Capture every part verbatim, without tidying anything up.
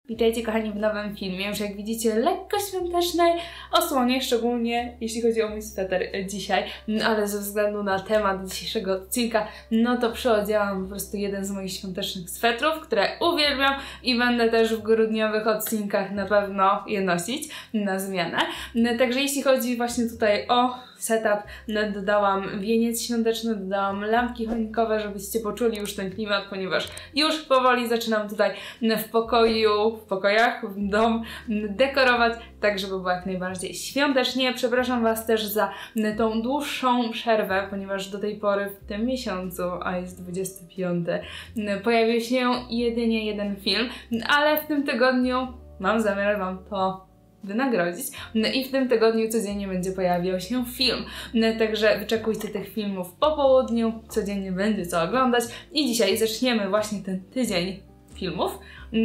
Witajcie kochani w nowym filmie, już jak widzicie lekko świątecznej osłonie, szczególnie jeśli chodzi o mój sweter dzisiaj, ale ze względu na temat dzisiejszego odcinka, no to przyodziałam po prostu jeden z moich świątecznych swetrów, które uwielbiam i będę też w grudniowych odcinkach na pewno je nosić na zmianę. Także jeśli chodzi właśnie tutaj o setup, no dodałam wieniec świąteczny, dodałam lampki choinkowe, żebyście poczuli już ten klimat, ponieważ już powoli zaczynam tutaj w pokoju, w pokojach, w dom dekorować, tak żeby było jak najbardziej świątecznie. Przepraszam Was też za tą dłuższą przerwę, ponieważ do tej pory w tym miesiącu, a jest dwudziesty piąty, pojawił się jedynie jeden film, ale w tym tygodniu mam zamiar Wam to wynagrodzić. No i w tym tygodniu codziennie będzie pojawiał się film. No, także wyczekujcie tych filmów po południu, codziennie będzie co oglądać i dzisiaj zaczniemy właśnie ten tydzień filmów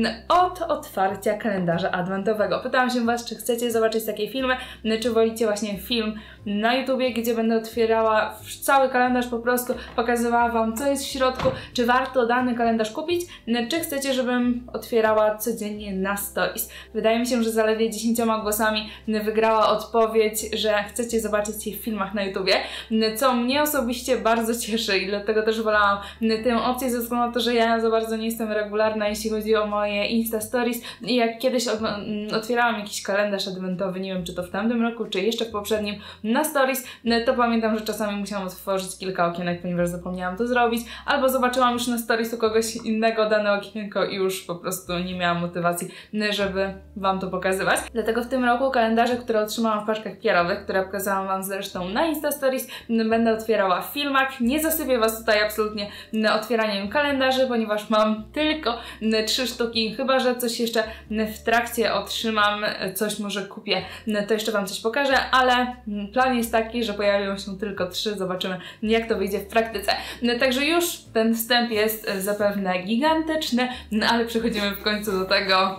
od otwarcia kalendarza adwentowego. Pytałam się Was, czy chcecie zobaczyć takie filmy, czy wolicie właśnie film na YouTubie, gdzie będę otwierała cały kalendarz, po prostu pokazywała Wam, co jest w środku, czy warto dany kalendarz kupić, czy chcecie, żebym otwierała codziennie na stories. Wydaje mi się, że zaledwie dziesięcioma głosami wygrała odpowiedź, że chcecie zobaczyć je w filmach na YouTubie, co mnie osobiście bardzo cieszy i dlatego też wolałam tę opcję ze względu na to, że ja za bardzo nie jestem regularna, jeśli chodzi o moje Insta Stories i jak kiedyś otwierałam jakiś kalendarz adwentowy, nie wiem czy to w tamtym roku, czy jeszcze w poprzednim, na Stories, to pamiętam, że czasami musiałam otworzyć kilka okienek, ponieważ zapomniałam to zrobić, albo zobaczyłam już na Stories u kogoś innego dane okienko i już po prostu nie miałam motywacji, żeby Wam to pokazywać. Dlatego w tym roku kalendarze, które otrzymałam w paczkach pierowych, które pokazałam Wam zresztą na Insta Stories, będę otwierała w filmach. Nie zasypię Was tutaj absolutnie otwieraniem kalendarzy, ponieważ mam tylko trzy sztuki, chyba że coś jeszcze w trakcie otrzymam, coś może kupię, to jeszcze Wam coś pokażę, ale plan jest taki, że pojawią się tylko trzy, zobaczymy jak to wyjdzie w praktyce. Także już ten wstęp jest zapewne gigantyczny, ale przechodzimy w końcu do tego,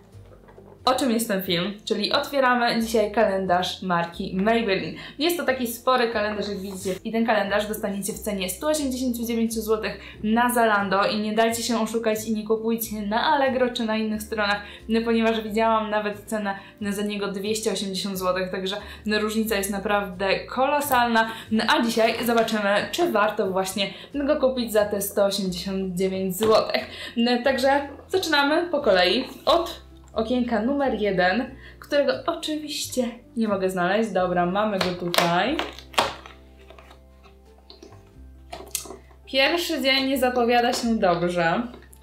o czym jest ten film, czyli otwieramy dzisiaj kalendarz marki Maybelline. Jest to taki spory kalendarz, jak widzicie, i ten kalendarz dostaniecie w cenie sto osiemdziesiąt dziewięć złotych na Zalando i nie dajcie się oszukać i nie kupujcie na Allegro czy na innych stronach, ponieważ widziałam nawet cenę za niego dwieście osiemdziesiąt złotych, także różnica jest naprawdę kolosalna, a dzisiaj zobaczymy, czy warto właśnie go kupić za te sto osiemdziesiąt dziewięć złotych. Także zaczynamy po kolei od okienka numer jeden, którego oczywiście nie mogę znaleźć. Dobra, mamy go tutaj. Pierwszy dzień zapowiada się dobrze.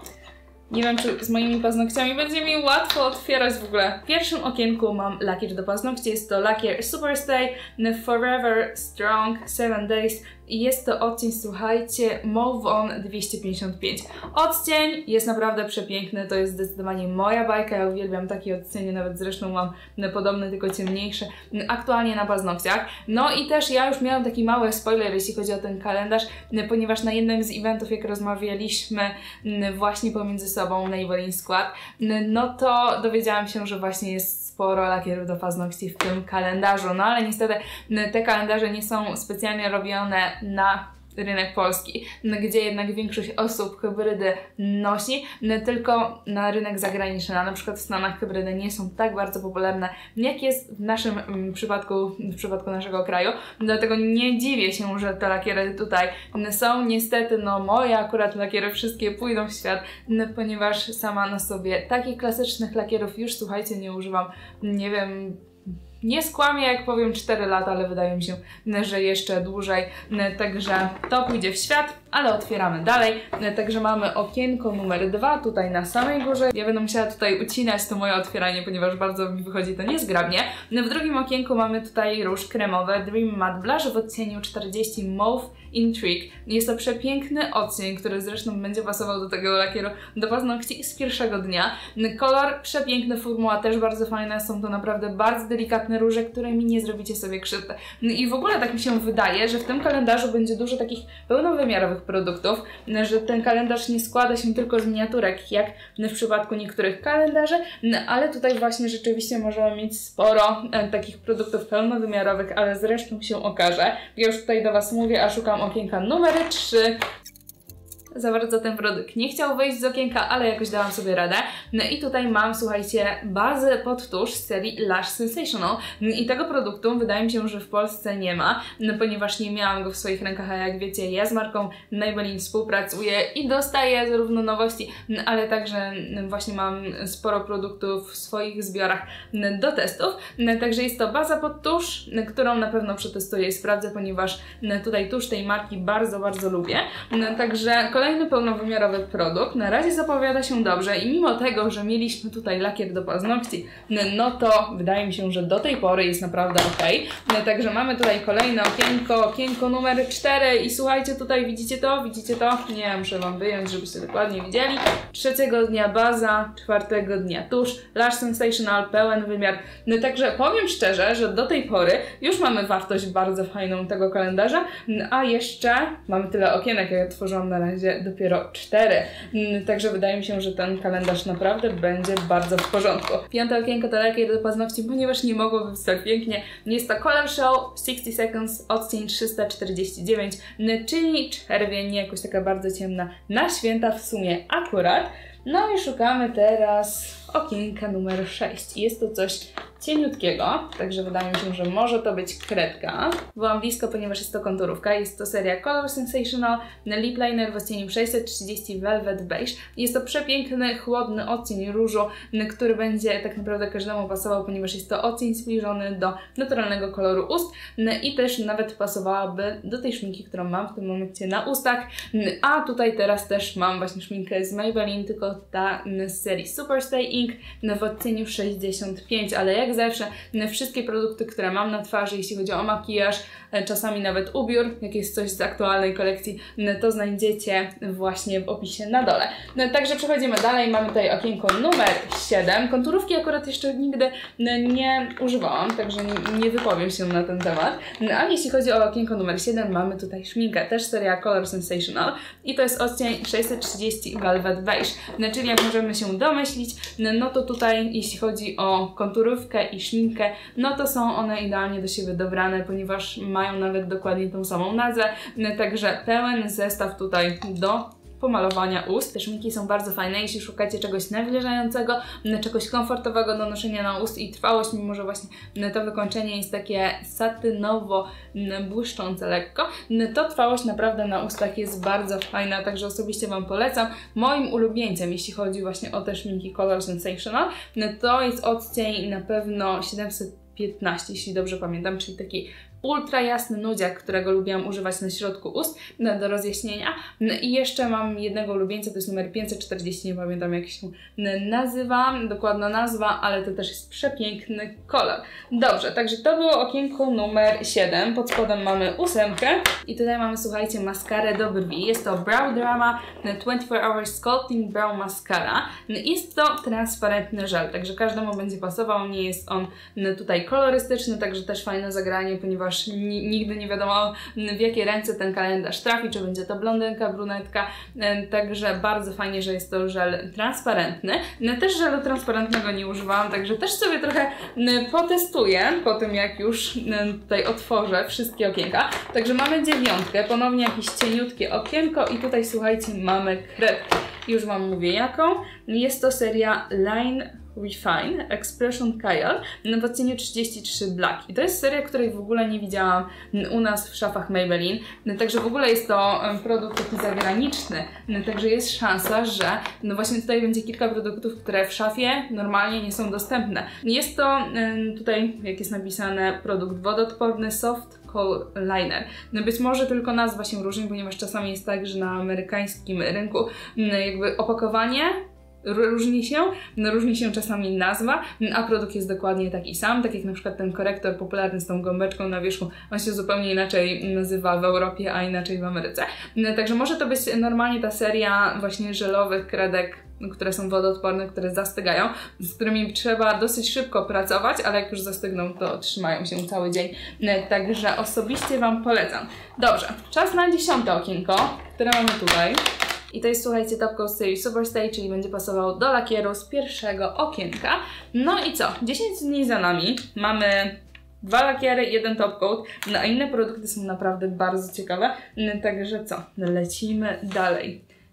Nie wiem, czy z moimi paznokciami będzie mi łatwo otwierać w ogóle. W pierwszym okienku mam lakier do paznokci. Jest to lakier Superstay Forever Strong seven days. I jest to odcień, słuchajcie, Mauve On dwieście pięćdziesiąt pięć. Odcień jest naprawdę przepiękny, to jest zdecydowanie moja bajka, ja uwielbiam takie odcienie, nawet zresztą mam podobne, tylko ciemniejsze, aktualnie na paznokciach. No i też ja już miałam taki mały spoiler, jeśli chodzi o ten kalendarz, ponieważ na jednym z eventów, jak rozmawialiśmy właśnie pomiędzy sobą Maybelline Skład, no to dowiedziałam się, że właśnie jest sporo lakierów do paznokci w tym kalendarzu, no ale niestety te kalendarze nie są specjalnie robione na rynek polski, gdzie jednak większość osób hybrydy nosi, tylko na rynek zagraniczny, a na przykład w Stanach hybrydy nie są tak bardzo popularne, jak jest w naszym przypadku, w przypadku naszego kraju, dlatego nie dziwię się, że te lakiery tutaj są. Niestety, no moje akurat lakiery wszystkie pójdą w świat, ponieważ sama na sobie takich klasycznych lakierów już, słuchajcie, nie używam, nie wiem, nie skłamię jak powiem cztery lata, ale wydaje mi się, że jeszcze dłużej, także to pójdzie w świat, ale otwieramy dalej. Także mamy okienko numer dwa tutaj na samej górze. Ja będę musiała tutaj ucinać to moje otwieranie, ponieważ bardzo mi wychodzi to niezgrabnie. W drugim okienku mamy tutaj róż kremowy Dream Matte Blush w odcieniu czterdzieści Mauve Intrigue. Jest to przepiękny odcień, który zresztą będzie pasował do tego lakieru do paznokci z pierwszego dnia. Kolor przepiękny, formuła też bardzo fajna, są to naprawdę bardzo delikatne róże, którymi nie zrobicie sobie krzywdy. I w ogóle tak mi się wydaje, że w tym kalendarzu będzie dużo takich pełnowymiarowych produktów, że ten kalendarz nie składa się tylko z miniaturek, jak w przypadku niektórych kalendarzy, ale tutaj właśnie rzeczywiście możemy mieć sporo takich produktów pełnowymiarowych, ale zresztą się okaże. Ja już tutaj do Was mówię, a szukam okienka numer trzy. za bardzo ten produkt nie chciał wyjść z okienka, ale jakoś dałam sobie radę. No i tutaj mam, słuchajcie, bazę pod tusz z serii Lash Sensational. I tego produktu wydaje mi się, że w Polsce nie ma, no, ponieważ nie miałam go w swoich rękach, a jak wiecie, ja z marką Maybelline współpracuję i dostaję zarówno nowości, ale także właśnie mam sporo produktów w swoich zbiorach do testów. Także jest to baza pod tusz, którą na pewno przetestuję i sprawdzę, ponieważ tutaj tusz tej marki bardzo, bardzo lubię. Także kolejny pełnowymiarowy produkt. Na razie zapowiada się dobrze i mimo tego, że mieliśmy tutaj lakier do paznokci, no to wydaje mi się, że do tej pory jest naprawdę ok. Także mamy tutaj kolejne okienko, okienko numer cztery i słuchajcie, tutaj widzicie to, widzicie to? Nie, muszę Wam wyjąć, żebyście dokładnie widzieli. Trzeciego dnia baza, czwartego dnia tusz, Lash Sensational, pełen wymiar. No także powiem szczerze, że do tej pory już mamy wartość bardzo fajną tego kalendarza, a jeszcze mamy tyle okienek, jak ja tworzyłam na razie dopiero cztery. Także wydaje mi się, że ten kalendarz naprawdę będzie bardzo w porządku. Piąte okienko to lakier do paznokci, ponieważ nie mogło być tak pięknie. Jest to Color Show sixty seconds, odcień trzysta czterdzieści dziewięć, czyli czerwień, jakoś taka bardzo ciemna, na święta w sumie akurat. No i szukamy teraz okienka numer sześć. Jest to coś cieniutkiego, także wydaje mi się, że może to być kredka. Byłam blisko, ponieważ jest to konturówka. Jest to seria Color Sensational Lip Liner w odcieniu sześćset trzydzieści Velvet Beige. Jest to przepiękny, chłodny odcień różu, który będzie tak naprawdę każdemu pasował, ponieważ jest to odcień zbliżony do naturalnego koloru ust i też nawet pasowałaby do tej szminki, którą mam w tym momencie na ustach. A tutaj teraz też mam właśnie szminkę z Maybelline, tylko ta z serii Superstay Ink w odcieniu sześćdziesiąt pięć, ale jak zawsze wszystkie produkty, które mam na twarzy, jeśli chodzi o makijaż, czasami nawet ubiór, jak jest coś z aktualnej kolekcji, to znajdziecie właśnie w opisie na dole. Także przechodzimy dalej, mamy tutaj okienko numer siedem. Konturówki akurat jeszcze nigdy nie używałam, także nie wypowiem się na ten temat. Ale jeśli chodzi o okienko numer siedem, mamy tutaj szminkę, też seria Color Sensational i to jest odcień sześćset trzydzieści Velvet Beige. Czyli jak możemy się domyślić, no to tutaj jeśli chodzi o konturówkę i szminkę, no to są one idealnie do siebie dobrane, ponieważ mają nawet dokładnie tą samą nazwę, także pełen zestaw tutaj do pomalowania ust. Te szminki są bardzo fajne, jeśli szukacie czegoś nawilżającego, czegoś komfortowego do noszenia na ust i trwałość, mimo że właśnie to wykończenie jest takie satynowo błyszczące lekko, to trwałość naprawdę na ustach jest bardzo fajna, także osobiście Wam polecam. Moim ulubieńcem, jeśli chodzi właśnie o te szminki Color Sensational, to jest odcień na pewno siedemset piętnaście, jeśli dobrze pamiętam, czyli taki ultra jasny nudziak, którego lubiłam używać na środku ust no, do rozjaśnienia. No i jeszcze mam jednego ulubieńca, to jest numer pięćset czterdzieści, nie pamiętam jak się nazywa, dokładna nazwa, ale to też jest przepiękny kolor. Dobrze, także to było okienko numer siedem, pod spodem mamy ósemkę i tutaj mamy, słuchajcie, maskarę do brwi. Jest to Brow Drama twenty four hour Sculpting Brow Mascara. Jest to transparentny żel, także każdemu będzie pasował, nie jest on tutaj kolorystyczny, także też fajne zagranie, ponieważ nigdy nie wiadomo, w jakie ręce ten kalendarz trafi, czy będzie to blondynka, brunetka, także bardzo fajnie, że jest to żel transparentny. Też żelu transparentnego nie używałam, także też sobie trochę potestuję po tym, jak już tutaj otworzę wszystkie okienka. Także mamy dziewiątkę, ponownie jakieś cieniutkie okienko i tutaj, słuchajcie, mamy kredkę. Już Wam mówię jaką. Jest to seria Line Refine Expression Kyle w odcieniu trzydzieści trzy Black. I to jest seria, której w ogóle nie widziałam u nas w szafach Maybelline. Także w ogóle jest to produkt taki zagraniczny. Także jest szansa, że no właśnie tutaj będzie kilka produktów, które w szafie normalnie nie są dostępne. Jest to tutaj, jak jest napisane, produkt wodoodporny Soft Kohl Liner. No być może tylko nazwa się różni, ponieważ czasami jest tak, że na amerykańskim rynku jakby opakowanie różni się, no różni się czasami nazwa, a produkt jest dokładnie taki sam, tak jak na przykład ten korektor popularny z tą gąbeczką na wierzchu, on się zupełnie inaczej nazywa w Europie, a inaczej w Ameryce. Także może to być normalnie ta seria właśnie żelowych kredek, które są wodoodporne, które zastygają, z którymi trzeba dosyć szybko pracować, ale jak już zastygną, to trzymają się cały dzień. Także osobiście Wam polecam. Dobrze, czas na dziesiąte okienko, które mamy tutaj. I to jest, słuchajcie, Top Coat z serii Superstay, czyli będzie pasował do lakieru z pierwszego okienka. No i co? dziesięć dni za nami. Mamy dwa lakiery, jeden Top Coat, no a inne produkty są naprawdę bardzo ciekawe. Także co? Lecimy dalej.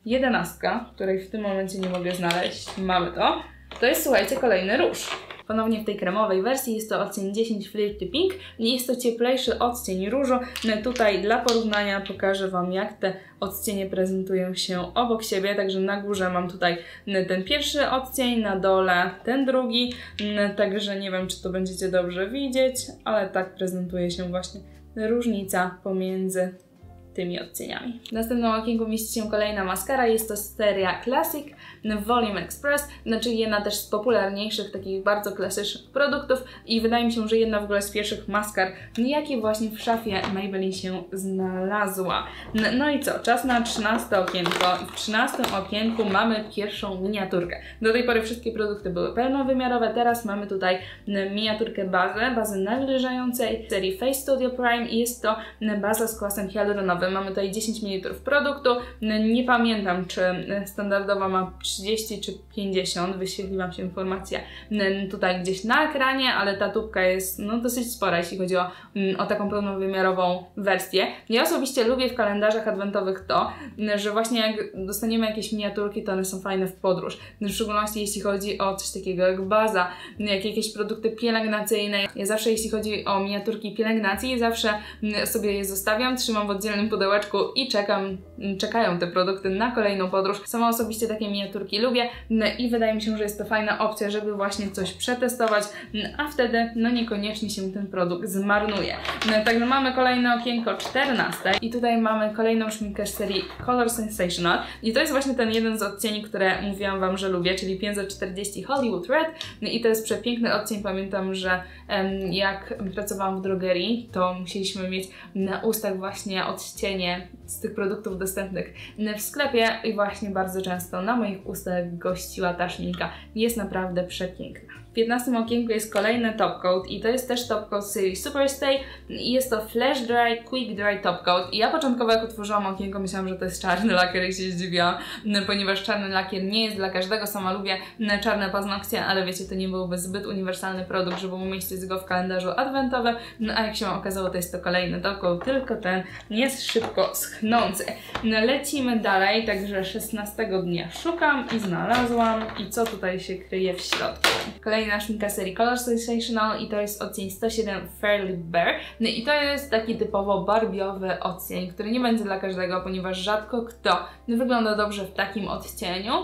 jedenastka, której w tym momencie nie mogę znaleźć. Mamy to. To jest, słuchajcie, kolejny róż. Ponownie w tej kremowej wersji jest to odcień dziesięć Flirty Pink. Jest to cieplejszy odcień różu. Tutaj dla porównania pokażę Wam, jak te odcienie prezentują się obok siebie. Także na górze mam tutaj ten pierwszy odcień, na dole ten drugi. Także nie wiem, czy to będziecie dobrze widzieć, ale tak prezentuje się właśnie różnica pomiędzy tymi odcieniami. W następnym okienku mieści się kolejna maskara, jest to seria Classic Volume Express, znaczy jedna też z popularniejszych, takich bardzo klasycznych produktów i wydaje mi się, że jedna w ogóle z pierwszych maskar, jakie właśnie w szafie Maybelline się znalazła. No i co? Czas na trzynaste okienko i w trzynastym okienku mamy pierwszą miniaturkę. Do tej pory wszystkie produkty były pełnowymiarowe, teraz mamy tutaj miniaturkę bazę, bazę nawilżającej serii Face Studio Prime i jest to baza z kwasem hialuronowym. Mamy tutaj dziesięć mililitrów produktu. Nie pamiętam, czy standardowa ma trzydzieści czy pięćdziesiąt. Wyświetliłam się informacja tutaj gdzieś na ekranie, ale ta tubka jest no, dosyć spora, jeśli chodzi o, o taką pełnowymiarową wersję. Ja osobiście lubię w kalendarzach adwentowych to, że właśnie jak dostaniemy jakieś miniaturki, to one są fajne w podróż. W szczególności jeśli chodzi o coś takiego jak baza, jak jakieś produkty pielęgnacyjne. Ja zawsze, jeśli chodzi o miniaturki pielęgnacji, zawsze sobie je zostawiam, trzymam w oddzielnym pudełeczku i czekam, czekają te produkty na kolejną podróż. Sama osobiście takie miniaturki lubię i wydaje mi się, że jest to fajna opcja, żeby właśnie coś przetestować, a wtedy no niekoniecznie się ten produkt zmarnuje. Także mamy kolejne okienko czternaste i tutaj mamy kolejną szminkę z serii Color Sensational i to jest właśnie ten jeden z odcieni, które mówiłam Wam, że lubię, czyli pięćset czterdzieści Hollywood Red i to jest przepiękny odcień. Pamiętam, że em, jak pracowałam w drogerii, to musieliśmy mieć na ustach właśnie odcienie z tych produktów dostępnych w sklepie i właśnie bardzo często na moich ustach gościła ta szminka. Jest naprawdę przepiękna. W piętnastym okienku jest kolejny top coat i to jest też top coat z serii Superstay i jest to Flash Dry Quick Dry Top Coat i ja początkowo jak otworzyłam okienko myślałam, że to jest czarny lakier i się zdziwiłam, ponieważ czarny lakier nie jest dla każdego. Sama lubię czarne paznokcie, ale wiecie, to nie byłby zbyt uniwersalny produkt, żeby umieścić go w kalendarzu adwentowym, no a jak się okazało, to jest to kolejny top coat, tylko ten jest szybko schnący. No, lecimy dalej, także szesnastego dnia szukam i znalazłam i co tutaj się kryje w środku. Kolejna szminka serii Color Sensational i to jest odcień sto siedem Fairly Bare. No i to jest taki typowo barbiowy odcień, który nie będzie dla każdego, ponieważ rzadko kto wygląda dobrze w takim odcieniu,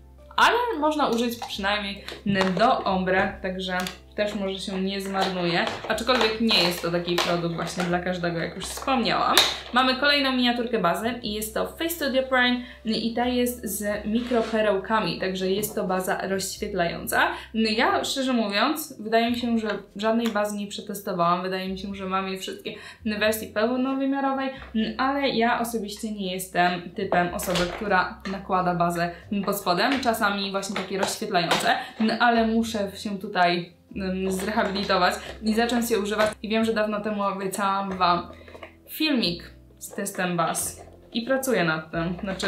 ale można użyć przynajmniej do ombre, także też może się nie zmarnuje, aczkolwiek nie jest to taki produkt właśnie dla każdego, jak już wspomniałam. Mamy kolejną miniaturkę bazy i jest to Face Studio Prime i ta jest z mikroperełkami, także jest to baza rozświetlająca. Ja szczerze mówiąc, wydaje mi się, że żadnej bazy nie przetestowałam, wydaje mi się, że mam je wszystkie w wersji pełnowymiarowej, ale ja osobiście nie jestem typem osoby, która nakłada bazę pod spodem, czasami właśnie takie rozświetlające, ale muszę się tutaj zrehabilitować i zacząć je używać i wiem, że dawno temu obiecałam Wam filmik z testem baz i pracuję nad tym, znaczy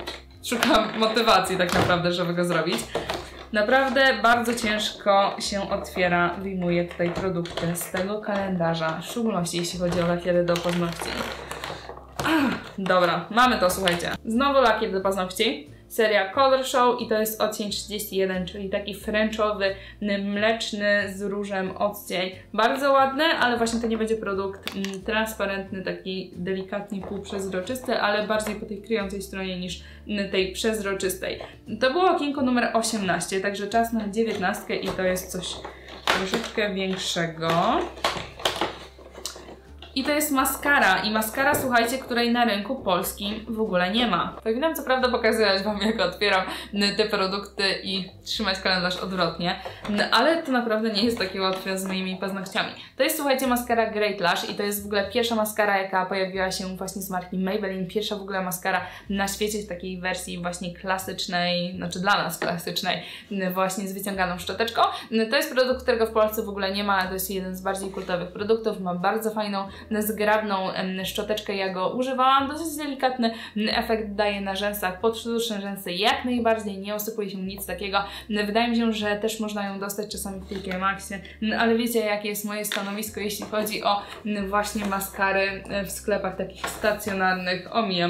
szukam motywacji tak naprawdę, żeby go zrobić. Naprawdę bardzo ciężko się otwiera, wyjmuję tutaj produkty z tego kalendarza, w szczególności jeśli chodzi o lakiery do paznokci. Ach, dobra, mamy to, słuchajcie. Znowu lakier do paznokci. Seria Color Show i to jest odcień trzydzieści jeden, czyli taki frenchowy, mleczny z różem odcień. Bardzo ładny, ale właśnie to nie będzie produkt mm, transparentny, taki delikatnie półprzezroczysty, ale bardziej po tej kryjącej stronie niż tej przezroczystej. To było okienko numer osiemnaście, także czas na dziewiętnastkę i to jest coś troszeczkę większego. I to jest maskara. I maskara, słuchajcie, której na rynku polskim w ogóle nie ma. Powinnam co prawda pokazywać Wam, jak otwieram te produkty i trzymać kalendarz odwrotnie, ale to naprawdę nie jest takie łatwe z moimi paznokciami. To jest, słuchajcie, maskara Great Lash i to jest w ogóle pierwsza maskara, jaka pojawiła się właśnie z marki Maybelline. Pierwsza w ogóle maskara na świecie w takiej wersji właśnie klasycznej, znaczy dla nas klasycznej, właśnie z wyciąganą szczoteczką. To jest produkt, którego w Polsce w ogóle nie ma, to jest jeden z bardziej kultowych produktów, ma bardzo fajną zgrabną szczoteczkę, ja go używałam, dosyć delikatny efekt daje na rzęsach, podsztuczne rzęsy jak najbardziej, nie osypuje się nic takiego. Wydaje mi się, że też można ją dostać czasami w T K Maxie, ale wiecie, jakie jest moje stanowisko, jeśli chodzi o właśnie maskary w sklepach takich stacjonarnych. Omijam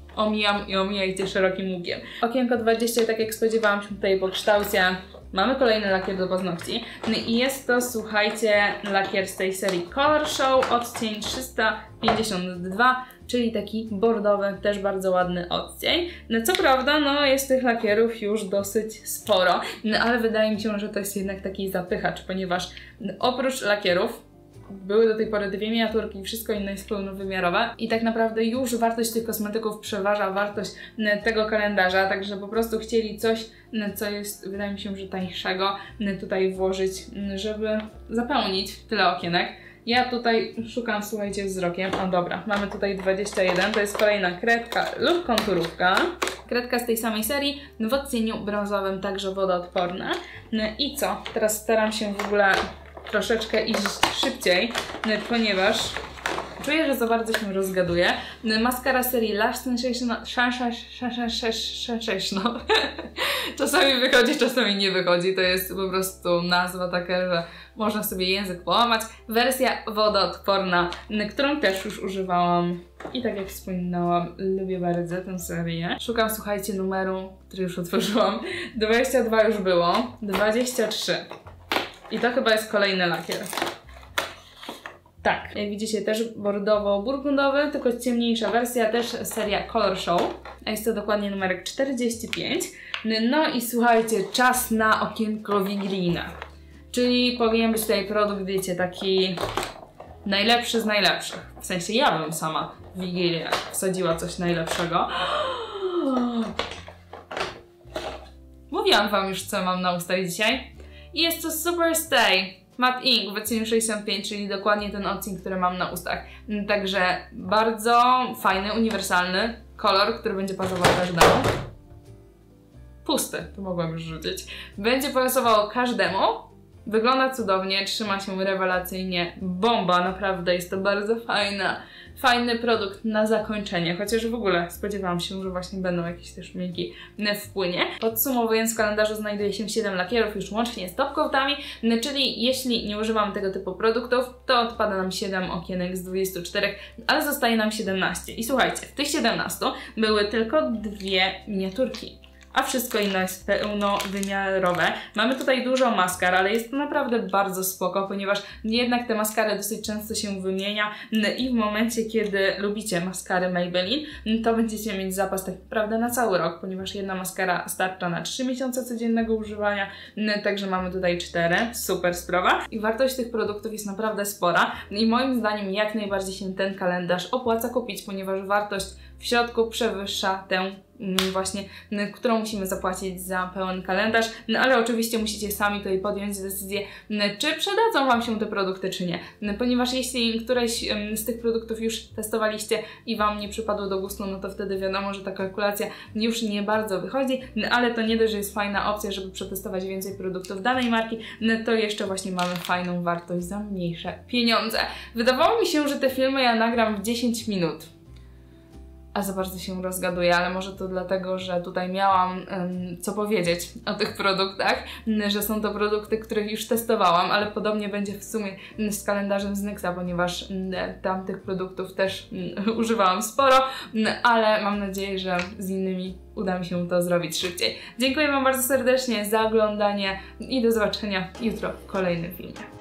omijam i omijajcie szerokim łukiem. Okienko dwadzieścia, tak jak spodziewałam się tutaj po kształcie, mamy kolejny lakier do paznokci i jest to, słuchajcie, lakier z tej serii Color Show, odcień trzysta pięćdziesiąt dwa, czyli taki bordowy, też bardzo ładny odcień. No co prawda, no jest tych lakierów już dosyć sporo, no ale wydaje mi się, że to jest jednak taki zapychacz, ponieważ oprócz lakierów były do tej pory dwie miniaturki, wszystko inne jest pełnowymiarowe i tak naprawdę już wartość tych kosmetyków przeważa wartość tego kalendarza, także po prostu chcieli coś, co jest, wydaje mi się, że tańszego tutaj włożyć, żeby zapełnić tyle okienek. Ja tutaj szukam, słuchajcie, wzrokiem. O dobra, mamy tutaj dwadzieścia jeden, to jest kolejna kredka lub konturówka. Kredka z tej samej serii, w odcieniu brązowym, także wodoodporna. I co? Teraz staram się w ogóle troszeczkę iść szybciej, ponieważ czuję, że za bardzo się rozgaduję. Maskara serii Lash Sensational, Sensational. Czasami wychodzi, czasami nie wychodzi. To jest po prostu nazwa taka, że można sobie język połamać. Wersja wodoodporna, którą też już używałam. I tak jak wspominałam, lubię bardzo tę serię. Szukam, słuchajcie, numeru, który już otworzyłam. dwadzieścia dwa już było, dwadzieścia trzy. I to chyba jest kolejny lakier. Tak, jak widzicie, też bordowo-burgundowy, tylko ciemniejsza wersja, też seria Color Show. A jest to dokładnie numerek czterdzieści pięć. No i słuchajcie, czas na okienko wigilijne. Czyli powinien być tutaj produkt, wiecie, taki najlepszy z najlepszych. W sensie ja bym sama w Wigilię wsadziła coś najlepszego. Mówiłam wam już, co mam na ustach dzisiaj. I jest to Superstay Matte Ink w odcieniu sześćdziesiąt pięć, czyli dokładnie ten odcień, który mam na ustach. Także bardzo fajny, uniwersalny kolor, który będzie pasował każdemu. Pusty, to mogłam już rzucić. Będzie pasował każdemu. Wygląda cudownie, trzyma się rewelacyjnie. Bomba, naprawdę jest to bardzo fajna, fajny produkt na zakończenie, chociaż w ogóle spodziewałam się, że właśnie będą jakieś też miękkie wpłynie. Podsumowując, w kalendarzu znajduje się siedem lakierów już łącznie z top coatami, czyli jeśli nie używam tego typu produktów, to odpada nam siedem okienek z dwudziestu czterech, ale zostaje nam siedemnaście. I słuchajcie, w tych siedemnastu były tylko dwie miniaturki, a wszystko inne jest pełnowymiarowe. Mamy tutaj dużo maskar, ale jest to naprawdę bardzo spoko, ponieważ jednak te maskary dosyć często się wymienia i w momencie, kiedy lubicie maskary Maybelline, to będziecie mieć zapas tak naprawdę na cały rok, ponieważ jedna maskara starcza na trzy miesiące codziennego używania, także mamy tutaj cztery, super sprawa. I wartość tych produktów jest naprawdę spora i moim zdaniem jak najbardziej się ten kalendarz opłaca kupić, ponieważ wartość w środku przewyższa tę właśnie, którą musimy zapłacić za pełen kalendarz, no ale oczywiście musicie sami tutaj podjąć decyzję, czy przydadzą wam się te produkty, czy nie, ponieważ jeśli któreś z tych produktów już testowaliście i wam nie przypadło do gustu, no to wtedy wiadomo, że ta kalkulacja już nie bardzo wychodzi, no ale to nie dość, że jest fajna opcja, żeby przetestować więcej produktów danej marki, no to jeszcze właśnie mamy fajną wartość za mniejsze pieniądze. Wydawało mi się, że te filmy ja nagram w dziesięć minut. A za bardzo się rozgaduję, ale może to dlatego, że tutaj miałam um, co powiedzieć o tych produktach, że są to produkty, których już testowałam, ale podobnie będzie w sumie z kalendarzem z Nyxa, ponieważ tam tych produktów też um, używałam sporo, ale mam nadzieję, że z innymi uda mi się to zrobić szybciej. Dziękuję wam bardzo serdecznie za oglądanie i do zobaczenia jutro w kolejnym filmie.